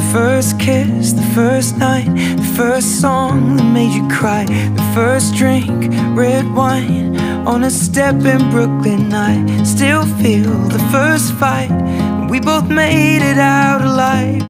first kiss, the first night, the first song that made you cry, the first drink, red wine on a step in Brooklyn. I still feel the first fight when we both made it out alive.